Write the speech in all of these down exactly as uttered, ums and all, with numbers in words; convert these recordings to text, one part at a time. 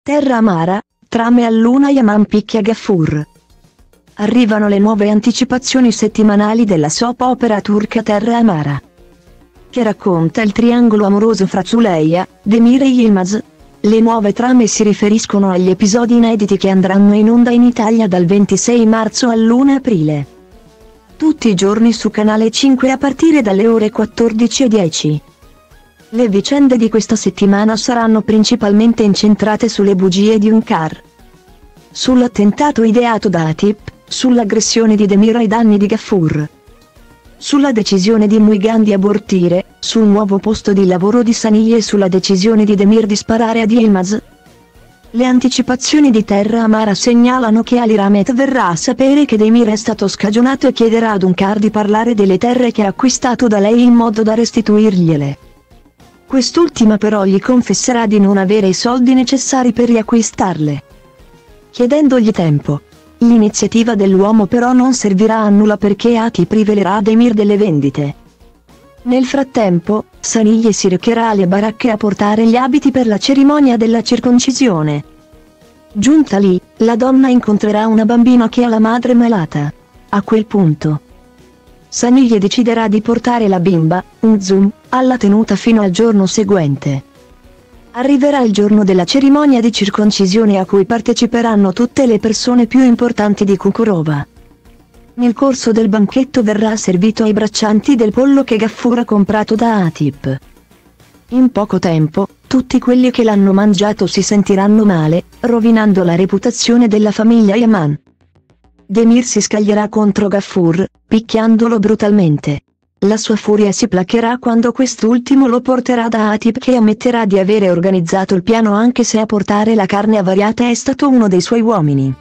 Terra amara, trame a Luna Yaman picchia Ghafour. Arrivano le nuove anticipazioni settimanali della soap opera turca Terra amara, che racconta il triangolo amoroso fra Zuleyha, Demir e Yilmaz. Le nuove trame si riferiscono agli episodi inediti che andranno in onda in Italia dal ventisei marzo all'primo aprile. Tutti i giorni su Canale cinque a partire dalle ore quattordici e dieci. Le vicende di questa settimana saranno principalmente incentrate sulle bugie di Hünkar, sull'attentato ideato da Atip, sull'aggressione di Demir ai danni di Ghafour, sulla decisione di Müjgan di abortire, sul nuovo posto di lavoro di Saniyye e sulla decisione di Demir di sparare ad Yilmaz. Le anticipazioni di Terra amara segnalano che Ali Rahmet verrà a sapere che Demir è stato scagionato e chiederà ad Hünkar di parlare delle terre che ha acquistato da lei in modo da restituirgliele. Quest'ultima però gli confesserà di non avere i soldi necessari per riacquistarle, chiedendogli tempo. L'iniziativa dell'uomo però non servirà a nulla perché Atip rivelerà Demir delle vendite. Nel frattempo, Saniyye si recherà alle baracche a portare gli abiti per la cerimonia della circoncisione. Giunta lì, la donna incontrerà una bambina che ha la madre malata. A quel punto, Saniyye deciderà di portare la bimba, Umzum, alla tenuta fino al giorno seguente. Arriverà il giorno della cerimonia di circoncisione a cui parteciperanno tutte le persone più importanti di Çukurova. Nel corso del banchetto verrà servito ai braccianti del pollo che Ghafour ha comprato da Atip. In poco tempo, tutti quelli che l'hanno mangiato si sentiranno male, rovinando la reputazione della famiglia Yaman. Demir si scaglierà contro Ghafour, picchiandolo brutalmente. La sua furia si placherà quando quest'ultimo lo porterà da Atip che ammetterà di avere organizzato il piano anche se a portare la carne avariata è stato uno dei suoi uomini.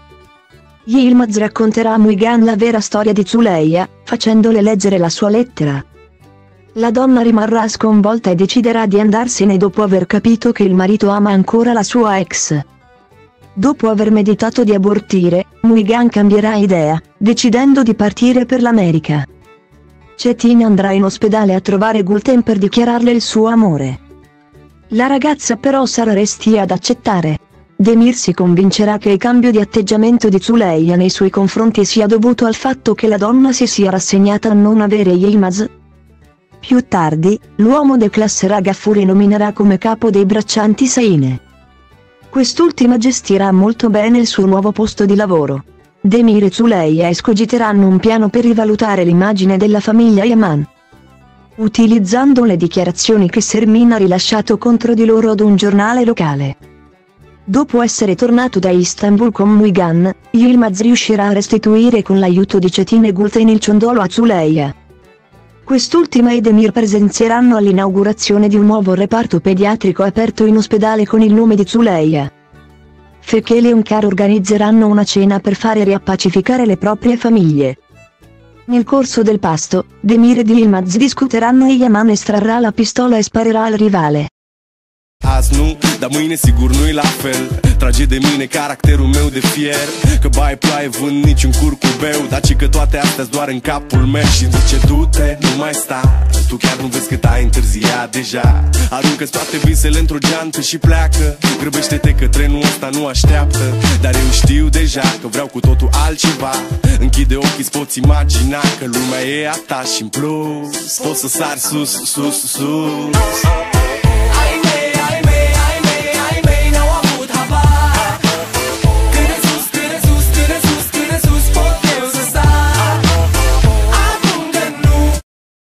Yilmaz racconterà a Müjgan la vera storia di Zuleyha, facendole leggere la sua lettera. La donna rimarrà sconvolta e deciderà di andarsene dopo aver capito che il marito ama ancora la sua ex. Dopo aver meditato di abortire, Müjgan cambierà idea, decidendo di partire per l'America. Çetin andrà in ospedale a trovare Gülten per dichiararle il suo amore. La ragazza però sarà restia ad accettare. Demir si convincerà che il cambio di atteggiamento di Zuleyha nei suoi confronti sia dovuto al fatto che la donna si sia rassegnata a non avere Yilmaz. Più tardi, l'uomo declasserà Ghafour e nominerà come capo dei braccianti Saine. Quest'ultima gestirà molto bene il suo nuovo posto di lavoro. Demir e Zuleyha escogiteranno un piano per rivalutare l'immagine della famiglia Yaman, utilizzando le dichiarazioni che Sermin ha rilasciato contro di loro ad un giornale locale. Dopo essere tornato da Istanbul con Müjgan, Yilmaz riuscirà a restituire con l'aiuto di Çetin e Gülten il ciondolo a Zuleyha. Quest'ultima e Demir presenzieranno all'inaugurazione di un nuovo reparto pediatrico aperto in ospedale con il nome di Zuleyha. Fekele e Hünkar organizzeranno una cena per fare riappacificare le proprie famiglie. Nel corso del pasto, Demir ed Yilmaz discuteranno e Yaman estrarrà la pistola e sparerà al rivale. Azi nu, dar mâine sigur nu-i la fel. Trage de mine caracterul meu de fier. Că bai ploaie vând niciun curcubeu, dar ci că toate astea-s doar în capul meu. Și zice du-te, nu mai sta, tu chiar nu vezi cât ai întârziat deja. Aruncă-ți toate visele într-o geantă și pleacă. Grăbește-te că trenul ăsta nu așteaptă. Dar eu știu deja că vreau cu totul altceva. Închide ochii, îți poți imagina că lumea e a ta și în plus poți să sari sus, sus, sus.